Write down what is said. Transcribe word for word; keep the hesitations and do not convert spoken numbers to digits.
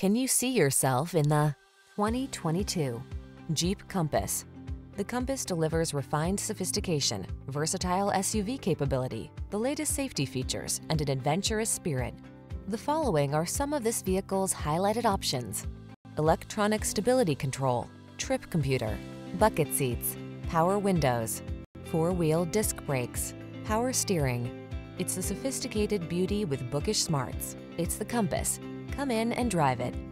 Can you see yourself in the twenty twenty-two Jeep Compass? The Compass delivers refined sophistication, versatile S U V capability, the latest safety features, and an adventurous spirit. The following are some of this vehicle's highlighted options: electronic stability control, trip computer, bucket seats, power windows, four-wheel disc brakes, power steering. It's the sophisticated beauty with bookish smarts. It's the Compass. Come in and drive it.